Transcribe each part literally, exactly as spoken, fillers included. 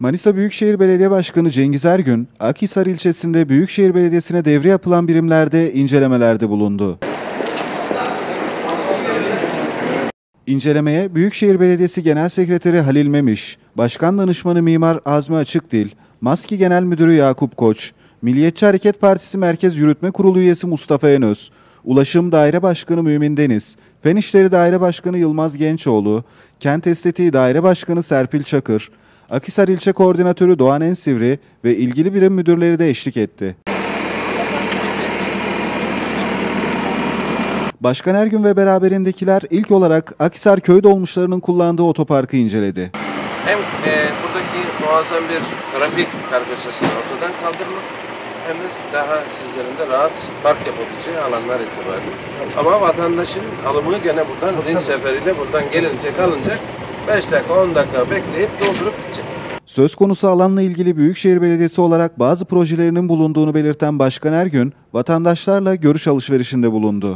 Manisa Büyükşehir Belediye Başkanı Cengiz Ergün, Akhisar ilçesinde Büyükşehir Belediyesi'ne devri yapılan birimlerde incelemelerde bulundu. İncelemeye Büyükşehir Belediyesi Genel Sekreteri Halil Memiş, Başkan Danışmanı Mimar Azmi Açıkdil, Maski Genel Müdürü Yakup Koç, Milliyetçi Hareket Partisi Merkez Yürütme Kurulu üyesi Mustafa Enöz, Ulaşım Daire Başkanı Mümin Deniz, Fen İşleri Daire Başkanı Yılmaz Gençoğlu, Kent Estetiği Daire Başkanı Serpil Çakır, Akhisar İlçe Koordinatörü Doğan Ensivri ve ilgili birim müdürleri de eşlik etti. Başkan Ergün ve beraberindekiler ilk olarak Akhisar köy dolmuşlarının kullandığı otoparkı inceledi. Hem e, buradaki muazzam bir trafik kargaşasını ortadan kaldırmak hem de daha sizlerin de rahat park yapabileceği alanlar itibariyle. Ama vatandaşın alımını gene buradan rinç seferiyle buradan gelinecek alınacak. beş dakika on dakika bekleyip doldurup gidecek. Söz konusu alanla ilgili Büyükşehir Belediyesi olarak bazı projelerinin bulunduğunu belirten Başkan Ergün, vatandaşlarla görüş alışverişinde bulundu.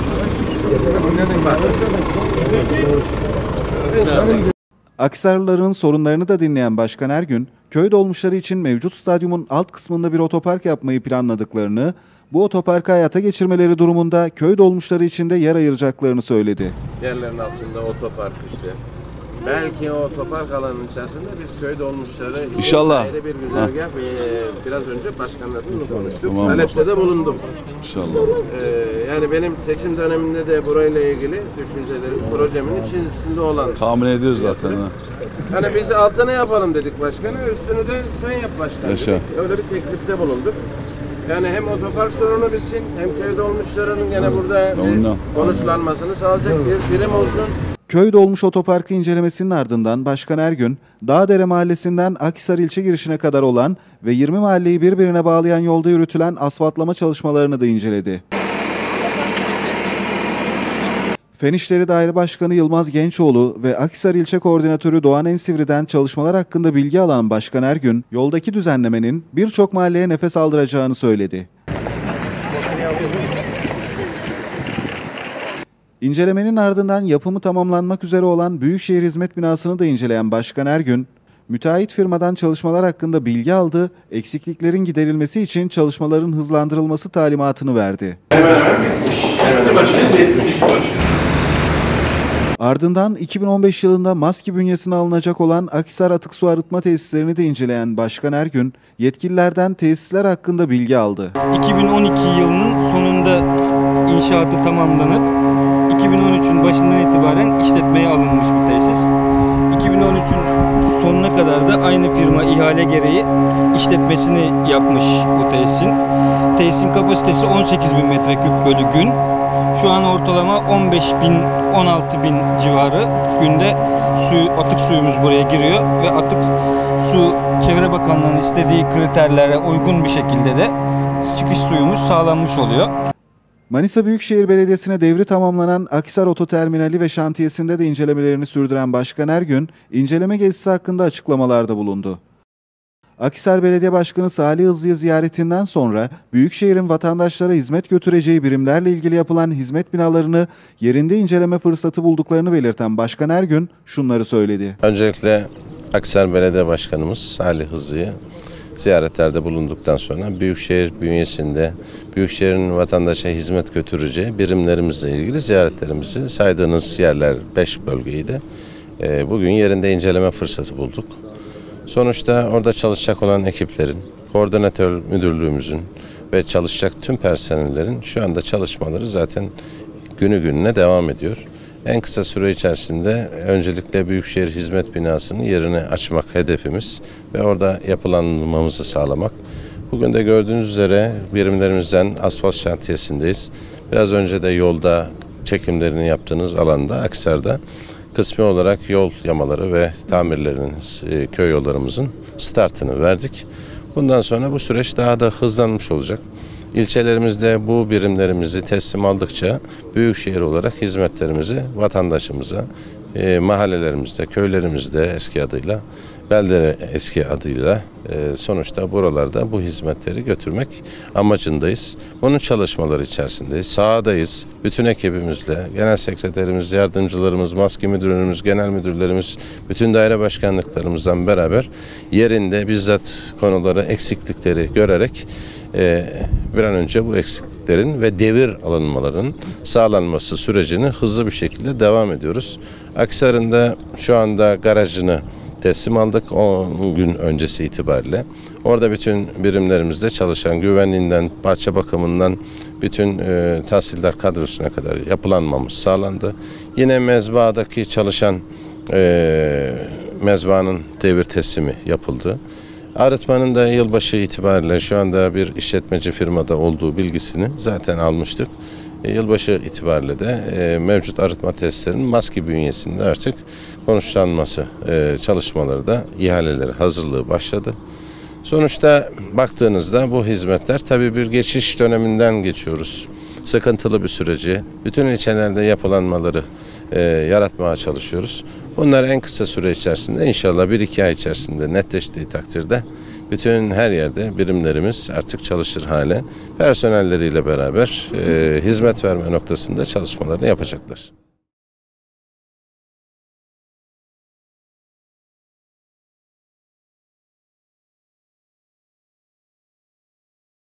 Akhisarlıların sorunlarını da dinleyen Başkan Ergün, köy dolmuşları için mevcut stadyumun alt kısmında bir otopark yapmayı planladıklarını, bu otoparkı hayata geçirmeleri durumunda köy dolmuşları için de yer ayıracaklarını söyledi. Yerlerin altında otopark işte. Belki o otopark alanının içerisinde biz köy dolmuşları için İnşallah. ayrı bir güzergah e, biraz önce başkanla bunu konuştuk. Tamam. Talepte de bulundum. İnşallah. Ee, yani benim seçim döneminde de burayla ilgili düşüncelerim projemin içerisinde olan. Tahmin ediyoruz zaten. Ha. Hani biz altını yapalım dedik başkana, üstünü de sen yap başkan dedik. Öyle bir teklifte bulunduk. Yani hem otopark sorunu bitsin, hem köy dolmuşlarının gene burada konuşlanmasını sağlayacak bir birim olsun. Köy dolmuş otoparkı incelemesinin ardından Başkan Ergün, Dağdere Mahallesi'nden Akhisar ilçe girişine kadar olan ve yirmi mahalleyi birbirine bağlayan yolda yürütülen asfaltlama çalışmalarını da inceledi. Fen İşleri Daire Başkanı Yılmaz Gençoğlu ve Akhisar İlçe Koordinatörü Doğan Ensivri'den çalışmalar hakkında bilgi alan Başkan Ergün, yoldaki düzenlemenin birçok mahalleye nefes aldıracağını söyledi. İncelemenin ardından yapımı tamamlanmak üzere olan Büyükşehir Hizmet Binası'nı da inceleyen Başkan Ergün, müteahhit firmadan çalışmalar hakkında bilgi aldı, eksikliklerin giderilmesi için çalışmaların hızlandırılması talimatını verdi. Hemen hemen bitmiş. Hemen hemen bitmiş. Ardından iki bin on beş yılında Maski bünyesine alınacak olan Akhisar Atık Su Arıtma Tesislerini de inceleyen Başkan Ergün, yetkililerden tesisler hakkında bilgi aldı. iki bin on iki yılının sonunda inşaatı tamamlanıp iki bin on üçün başından itibaren işletmeye alınmış bir tesis. iki bin on üçün sonuna kadar da aynı firma ihale gereği işletmesini yapmış bu tesisin. Tesisin kapasitesi on sekiz bin metreküp bölü gün. Şu an ortalama on beş bin on altı bin civarı günde su, atık suyumuz buraya giriyor ve atık su Çevre Bakanlığı'nın istediği kriterlere uygun bir şekilde de çıkış suyumuz sağlanmış oluyor. Manisa Büyükşehir Belediyesi'ne devri tamamlanan Akhisar Ototerminali ve şantiyesinde de incelemelerini sürdüren Başkan Ergün, inceleme gezisi hakkında açıklamalarda bulundu. Akhisar Belediye Başkanı Salih Hızlı'yı ziyaretinden sonra Büyükşehir'in vatandaşlara hizmet götüreceği birimlerle ilgili yapılan hizmet binalarını yerinde inceleme fırsatı bulduklarını belirten Başkan Ergün şunları söyledi. Öncelikle Akhisar Belediye Başkanımız Salih Hızlı'yı ziyaretlerde bulunduktan sonra Büyükşehir bünyesinde Büyükşehir'in vatandaşa hizmet götüreceği birimlerimizle ilgili ziyaretlerimizi saydığınız yerler beş bölgeydi. Bugün yerinde inceleme fırsatı bulduk. Sonuçta orada çalışacak olan ekiplerin, koordinatör müdürlüğümüzün ve çalışacak tüm personellerin şu anda çalışmaları zaten günü gününe devam ediyor. En kısa süre içerisinde öncelikle Büyükşehir Hizmet Binası'nın yerini açmak hedefimiz ve orada yapılanmamızı sağlamak. Bugün de gördüğünüz üzere birimlerimizden asfalt şantiyesindeyiz. Biraz önce de yolda çekimlerini yaptığınız alanda Akhisar'da kısmi olarak yol yamaları ve tamirlerinin köy yollarımızın startını verdik. Bundan sonra bu süreç daha da hızlanmış olacak. İlçelerimizde bu birimlerimizi teslim aldıkça Büyükşehir olarak hizmetlerimizi vatandaşımıza, e, mahallelerimizde, köylerimizde eski adıyla Beldere eski adıyla e, sonuçta buralarda bu hizmetleri götürmek amacındayız. Bunun çalışmaları içerisindeyiz. Sahadayız. Bütün ekibimizle, genel sekreterimiz, yardımcılarımız, maske müdürümüz, genel müdürlerimiz, bütün daire başkanlıklarımızdan beraber yerinde bizzat konuları, eksiklikleri görerek e, bir an önce bu eksikliklerin ve devir alınmaların sağlanması sürecini hızlı bir şekilde devam ediyoruz. Akhisar'ın da şu anda garajını teslim aldık on gün öncesi itibariyle. Orada bütün birimlerimizde çalışan güvenliğinden, bahçe bakımından bütün e, tahsildar kadrosuna kadar yapılanmamız sağlandı. Yine mezbaadaki çalışan e, mezbaanın devir teslimi yapıldı. Arıtmanın da yılbaşı itibariyle şu anda bir işletmeci firmada olduğu bilgisini zaten almıştık. Yılbaşı itibariyle de e, mevcut arıtma tesislerinin maske bünyesinde artık konuşlanması e, çalışmaları da ihaleleri hazırlığı başladı. Sonuçta baktığınızda bu hizmetler tabii bir geçiş döneminden geçiyoruz. Sıkıntılı bir süreci, bütün ilçelerde yapılanmaları e, yaratmaya çalışıyoruz. Bunlar en kısa süre içerisinde inşallah bir iki ay içerisinde netleştiği takdirde bütün her yerde birimlerimiz artık çalışır hale personelleriyle beraber e, hizmet verme noktasında çalışmalarını yapacaklar.